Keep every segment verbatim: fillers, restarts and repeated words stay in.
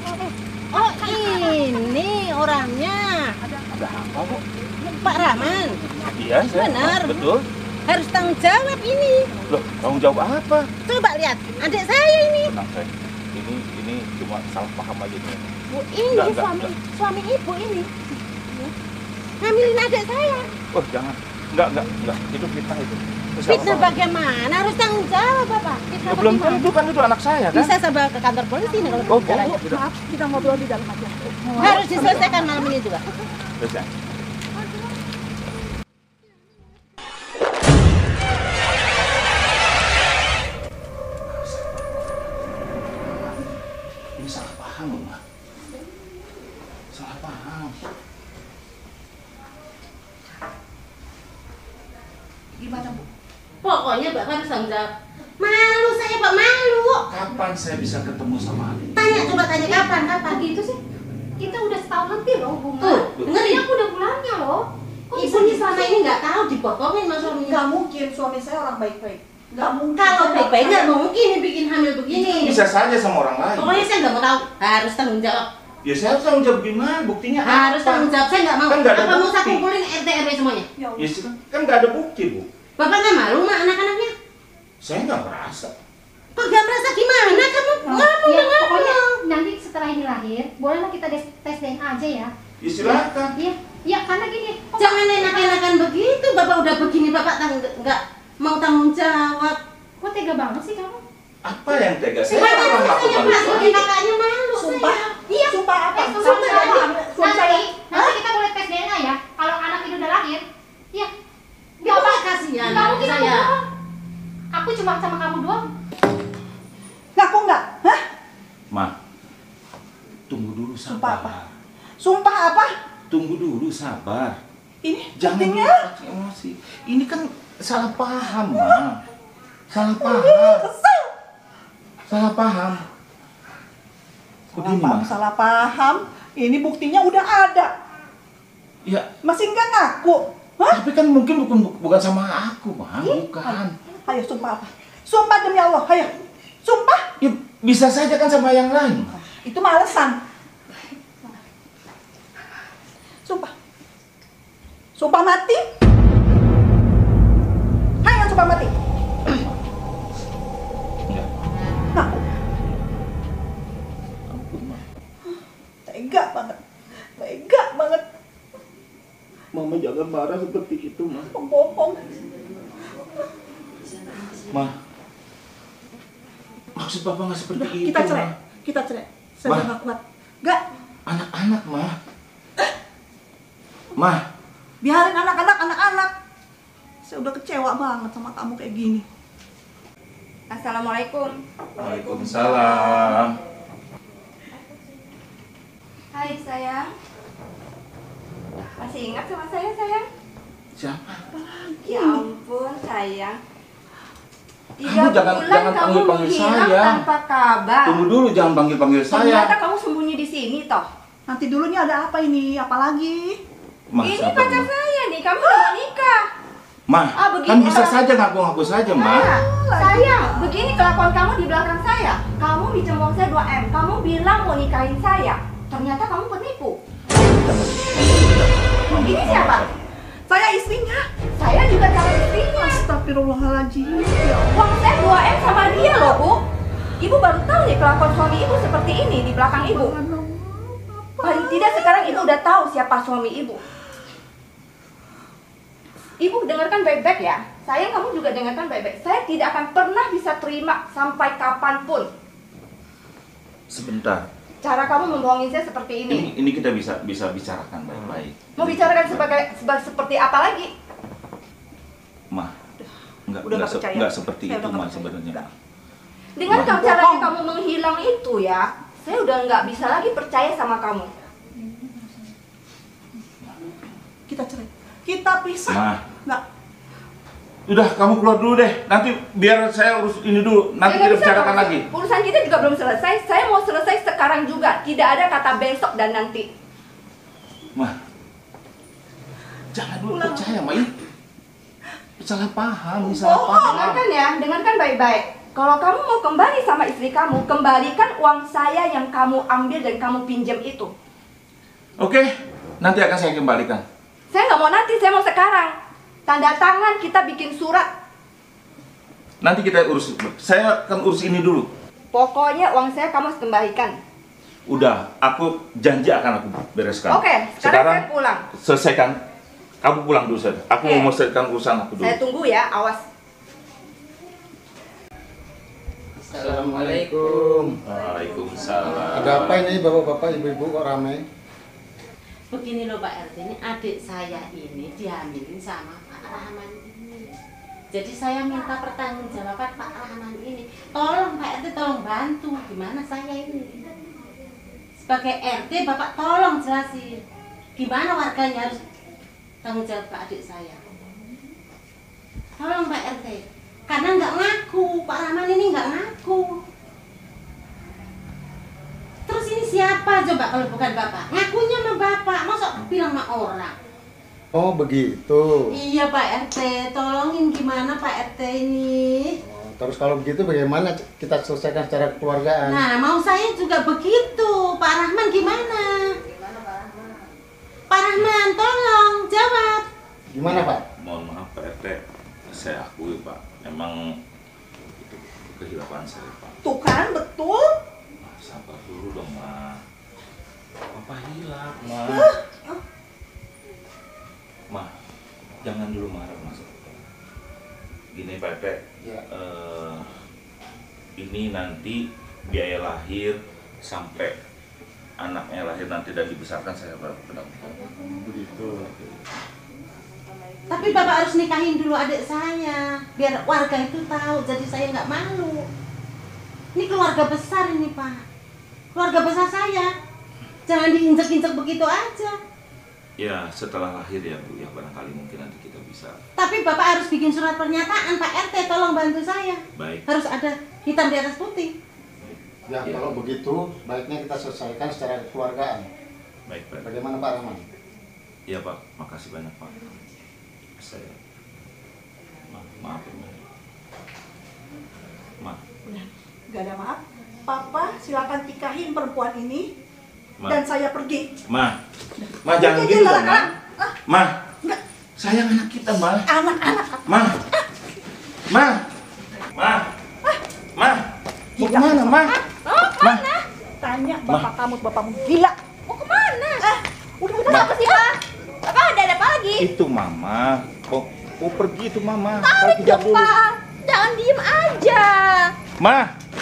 Oh, ini orangnya. Ada apa, Bu? Pak Rahman. Iya, saya. Benar. Betul. Harus tanggung jawab ini. Loh, tanggung jawab apa? Coba lihat, adik saya ini. Tenang, saya. Ini ini cuma salah paham aja nih. Bu, ini Enggak, enggak, suami enggak. suami ibu ini. Ngambilin adik saya. Oh, jangan. Enggak, enggak, enggak. Itu fitnah itu. Itu salah Fitnah paham. bagaimana? Harus tanggung jawab, Bapak. Fitnah Ya, belum bagaimana? tentu kan itu anak saya kan? Bisa saya bawa ke kantor polisi nih kalau Oh, bicara. Bu, Bu. Maaf, kita ngobrol di dalam aja. Harus diselesaikan malam ini juga. Terus ya. Ini salah paham, Ma. Salah paham. Gimana, Bu? Pokoknya Bapak harus tanggung jawab. Malu saya, Pak, malu. Kapan saya bisa ketemu sama Adik? Tanya, coba tanya kapan, kapan. Gitu sih, kita udah setahun lebih loh hubungan. Tuh, dengerin. Aku udah bulannya loh. Kok Ibu bisa nih gitu selama sih? ini nggak tahu dibohongin sama suaminya. Nggak mungkin, suami saya orang baik-baik. Nggak mungkin. Kalau baik-baik nggak mungkin bikin hamil begini. Bisa saja sama orang lain. Pokoknya saya nggak mau tahu. Harus tanggung jawab. Ya saya harus tanggung jawab gimana? Buktinya Harus apa? tanggung jawab. Saya nggak mau. Kan nggak ada Apa mau saya bukti. kumpulin R T R W semuanya? Ya Ya Allah. kan nggak ada bukti, Bu. Bapak nggak malu sama anak-anaknya? Saya nggak merasa. Kok nggak merasa gimana? Kamu Nah, ngomong ya, ngomong. pokoknya nanti setelah ini lahir, bolehlah kita tes, tes D N A aja ya. Ya silakan. Iya, iya karena gini. kok Jangan enak-enakan begitu. Bapak udah begini, Bapak tang- nggak mau tanggung jawab. Kok tega banget sih kamu? Apa yang tega? Saya Saya pernah melakukan Pak, itu. ini kakaknya malu. Sumpah. Saya. Iya. Sumpah apa? Eh, sumpah Sumpah saya. apa? Suami saya. Nanti, nanti kita boleh tes D N A ya. Kalau anak itu udah lahir, iya. Nggak apa kasihan Nggak mungkin aku saya. doang. Aku cuma sama kamu doang. Ngaku nggak? Hah? Ma, tunggu dulu Sumpah apa? sabar. Sumpah apa? Tunggu dulu sabar. Ini Jangan buktinya. dulu pakai emosi. Ini kan salah paham, Ma. Salah paham. Kesel. Salah paham. Salah Begini, paham, Ma. salah paham. Ini buktinya udah ada. Ya, Masih nggak ngaku? Hah? tapi kan mungkin bukan bukan sama aku, Ma. Ih, Bukan. Ayo sumpah apa? Sumpah demi Allah, ayo. Sumpah. Ya, bisa saja kan sama yang lain. Itu mah alasan. Sumpah. Sumpah mati. Hai yang sumpah mati. Enggak. Ngaku. Ampun, Ma. Tega banget. Tega banget. Mama jangan marah seperti itu, Ma. Pembohong. Ma. Maksud Papa nggak seperti Udah, itu, kita cerai. Ma. Kita cerai. Saya Ma. udah nggak kuat. Nggak. Anak-anak, Ma. Ma. Biarin anak-anak, anak-anak. Saya udah kecewa banget sama kamu kayak gini. Assalamualaikum. Waalaikumsalam. Hai sayang. Masih ingat sama saya sayang? Siapa? Ya ampun sayang. Tiga Kamu jangan- bulan jangan kamu panggil-panggil menghilang saya. tanpa kabar. Tunggu dulu, jangan panggil-panggil Ternyata saya. kamu sembunyi di sini toh. Nanti dulu nih ada apa ini? Apalagi? Ma, Ini sabar, pacar Ma. saya nih, kamu udah mau nikah. Ma, Ah, begini kan bisa lah. saja ngaku-ngaku saja, Ma. Nah, sayang, begini kelakuan kamu di belakang saya. Kamu minjem uang saya dua M. Kamu bilang mau nikahin saya. Ternyata kamu penipu. Ini siapa? Saya istrinya. Saya juga calon istrinya. Astagfirullahaladzim. Ya Allah. Uang saya dua M sama dia loh, Bu. Ibu baru tahu nih kelakuan suami ibu seperti ini di belakang ibu. Paling tidak sekarang ibu udah tahu siapa suami ibu. Ibu dengarkan baik-baik ya. Sayang, kamu juga dengarkan baik-baik. Saya tidak akan pernah bisa terima sampai kapanpun Sebentar. cara kamu membohongi saya seperti ini. Ini ini kita bisa bisa bicarakan baik-baik. Mau bicarakan sebagai seba- seperti apa lagi? Ma, enggak Udah enggak, nggak se- percaya. enggak seperti Saya itu, udah nggak Ma, percaya. sebenarnya. Nggak. Dengan Wah. kamu caranya kamu menghilang itu ya, saya udah nggak bisa lagi percaya sama kamu. Kita cerai. Kita pisah. Ma, Nggak. udah kamu keluar dulu deh. Nanti biar saya urus ini dulu. Nanti Ya, nggak kita bisa, bicarakan Pak. lagi. Urusan kita juga belum selesai. Saya mau selesai sekarang juga. Tidak ada kata besok dan nanti. Ma, jangan dulu Pulang. percaya, Ma. Ini salah paham, ini salah Bohong, paham. Dengarkan ya, dengarkan baik-baik. Kalau kamu mau kembali sama istri kamu, kembalikan uang saya yang kamu ambil dan kamu pinjam itu. Oke, nanti akan saya kembalikan. Saya nggak mau nanti, saya mau sekarang. Tanda tangan, kita bikin surat. Nanti kita urus. Saya akan urus ini dulu. Pokoknya uang saya kamu harus kembalikan. Udah, aku janji akan aku bereskan. Oke, sekarang saya pulang. Selesaikan. Kamu pulang dulu saja. Aku Oke. mau selesaikan urusan aku dulu. Saya tunggu ya, awas. Assalamualaikum. Waalaikumsalam. Ada apa ini bapak-bapak, ibu-ibu kok ramai? Begini loh Pak R T, ini adik saya ini dihamilin sama Pak Rahman ini. Jadi saya minta pertanggungjawaban Pak Rahman ini. Tolong Pak R T, tolong bantu. Gimana saya ini? Sebagai R T, Bapak tolong jelasin. Gimana warganya harus tanggung jawab ke adik saya. Tolong Pak R T. Karena nggak ngaku, Pak Rahman ini nggak ngaku. Terus ini siapa coba kalau bukan Bapak? Ngakunya sama Bapak, masa bilang sama orang? Oh begitu. Iya Pak R T, tolongin gimana Pak R T ini? Oh, terus kalau begitu bagaimana kita selesaikan secara kekeluargaan? Nah, mau saya juga begitu. Pak Rahman gimana? Pak Rahman, tolong jawab. Gimana Pak? Mohon maaf Pak R T, saya akui Pak, memang itu kehilapan saya Pak. Tuh kan, betul. Ma, sabar dulu dong Ma. Papa hilap Ma. Ma, jangan dulu marah Mas. Gini Pak R T, Ya. eh, ini nanti biaya lahir sampai anaknya lahir nanti dan dibesarkan saya baru penanggung. Begitu. Tapi Bapak harus nikahin dulu adik saya, biar warga itu tahu, jadi saya nggak malu. Ini keluarga besar ini Pak, keluarga besar saya. Jangan diinjek-injek begitu aja. Ya setelah lahir ya Bu, ya barangkali mungkin nanti kita bisa. Tapi Bapak harus bikin surat pernyataan Pak R T, tolong bantu saya. Baik. Harus ada hitam di atas putih. Ya, Ya. kalau begitu baiknya kita selesaikan secara kekeluargaan. Baik Pak. Bagaimana Pak Rahman? Iya Pak, makasih banyak Pak. Saya Ma, maaf ya Ma. Ma, Udah, gak ada maaf. Papa silakan nikahin perempuan ini Ma. dan saya pergi. Ma, Ma jangan Udah, gitu jalan, dong Ma. ah. Ma, sayang anak kita Ma. Anak-anak. Ma, Ma, Ma, Ma, mau kemana Ma? Ma, Tanya bapak kamu, bapakmu gila. Mau kemana? Ah, udah udah. Apa sih Pak? Apa ada ada apa lagi? itu Mama. Oh, oh pergi itu Mama. Tarik Saya dong Pak. Jangan diem aja. Ma,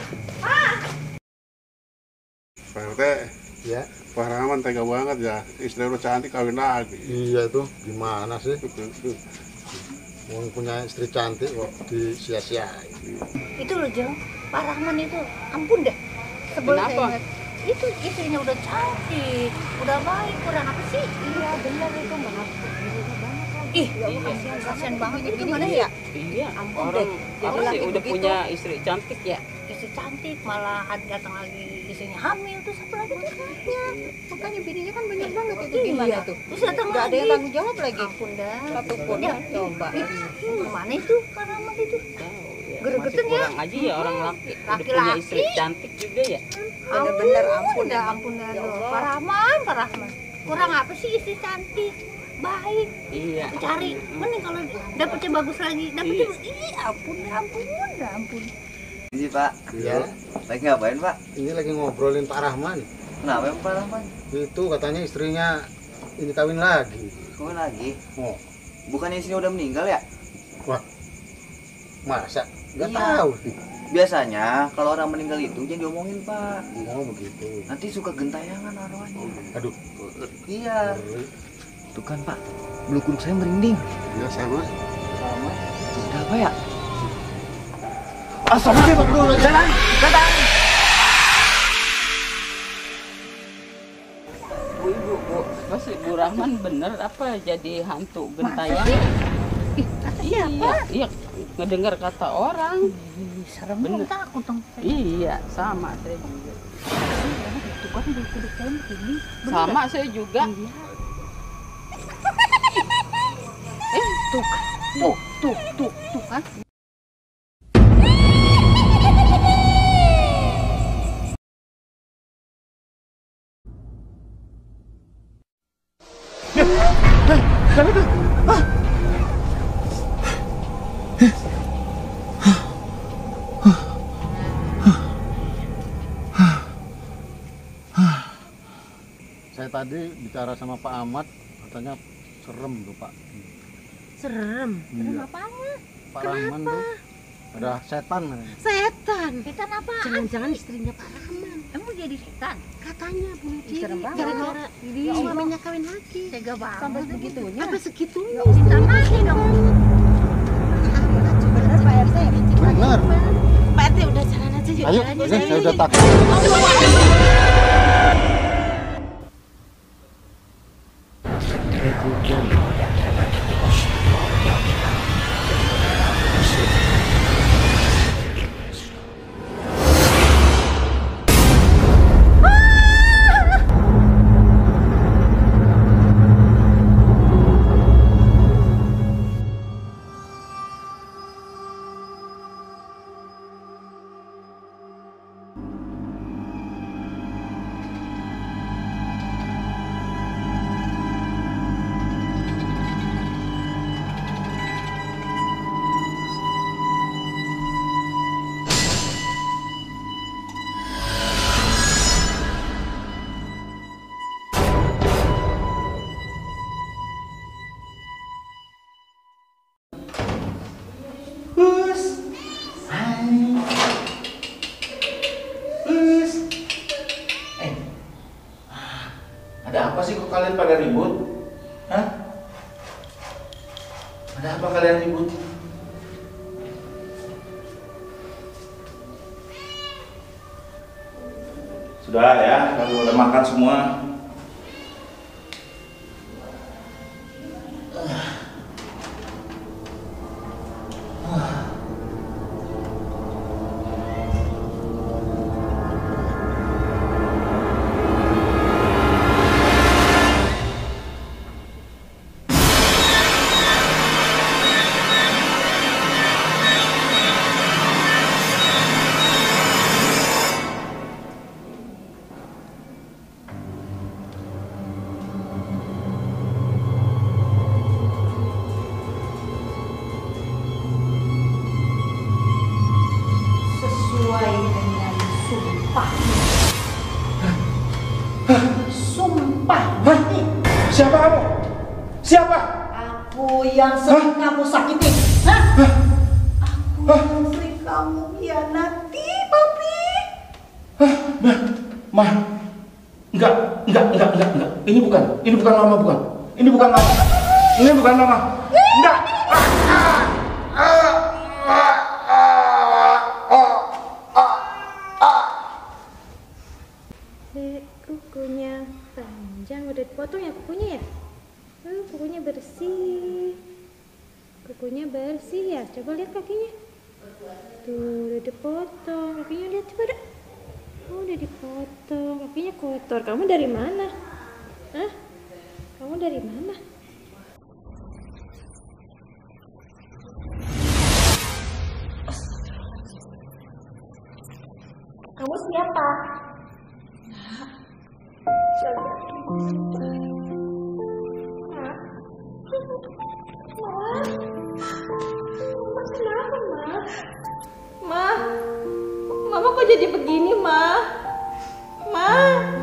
Pak R T, Ya. Pak Rahman tega banget ya, istri lu cantik kawin lagi. Iya tuh, gimana sih? Mau punya istri cantik kok disia-siain. Itu loh Jo, Pak Rahman itu ampun deh. Sebel saya ingat. Itu istrinya udah cantik, udah baik, kurang apa sih? Iya benar itu banget. Ih, ya Allah, kasihan, kasihan banget itu gimana ya? Iya, Ampun orang, deh, jadi orang sih laki udah begitu. punya istri cantik ya. Istri cantik malah ada datang lagi istrinya hamil tuh siapa lagi tuh anaknya? Makanya bininya kan banyak banget itu gimana tuh? Terus datang lagi. Gak ada yang tanggung jawab lagi. Ampun dah. Satu pun ya. Coba. Kemana itu Pak Rahman itu? Tahu ya. Geregetan Masih ya? kurang aja ya orang laki. Udah Laki-laki. punya istri cantik juga ya. Bener-bener ampun dah, ampun dah. Pak Rahman, Pak Rahman. Kurang apa sih istri cantik? Baik. Iya. Cari. Mending kalau dapetnya bagus lagi, dapetnya Iya. ih ampun dah, ampun dah, ampun. Ini Pak, Iya. lagi ngapain Pak? Ini lagi ngobrolin Pak Rahman. Kenapa emang Pak Rahman? Itu katanya istrinya ini kawin lagi. Kawin lagi? Oh, Bukannya istrinya udah meninggal ya? wah. Masa? Gak Iya. tahu sih. Biasanya kalau orang meninggal itu jangan diomongin Pak. Oh begitu. Nanti suka gentayangan arwahnya. Aduh. Iya. Tuh kan Pak, bulu kuduk saya merinding. Ya sama. Sama. Ada apa ya? Astagfirullah, jalan, jalan. Bu ibu, bu, pas Bu Rahman bener apa jadi hantu gentayangan? Ih, kata Iya, siapa? iya, ngedengar kata orang. Ih, serem Bener. dong, takut dong. Iya, sama saya juga. Itu kan bulu kuduk saya begini. Sama saya juga. Eh, tuh kan, tuh, tuh, tuh, tuh kan. bukan itu. Hah? Saya tadi bicara sama Pak Ahmad, katanya serem tuh Pak. Serem? Serem Iya. apanya? Pak Rahman tuh ada setan. Setan? Setan apa? Jangan-jangan istrinya Pak Rahman. Emang jadi setan? Katanya bunuh diri. Serem banget. Gara-gara ya suaminya kawin lagi. Tega banget. Sampai segitunya? Sampai segitunya. Ditangani dong. Bener Pak R T? Bener. Pak R T udah jalan aja yuk. Ayo, jalan, saya jalan, udah yuk. takut. Ada apa sih kok kalian pada ribut? Hah? Ada apa kalian ribut? Sudah ya, kalau udah makan semua. Sesuai dengan sumpahmu. Sumpah mati. Siapa kamu? Siapa? Aku yang sering kamu sakiti. Hah? Aku yang sering kamu hianati, Papi. Ma, ma, enggak, enggak, enggak, enggak, enggak. Ini bukan, ini bukan mama, bukan. Ini bukan mama. Ini bukan mama. Enggak. Dek, kukunya panjang, udah dipotong ya kukunya ya? Oh, kukunya bersih. Kukunya bersih ya, coba lihat kakinya. Tuh, udah dipotong. Kakinya lihat coba deh. Oh, udah dipotong. Kakinya kotor. Kamu dari mana? Hah? Kamu dari mana? Kamu siapa? Ma, Mama kok jadi begini, Ma? Ma.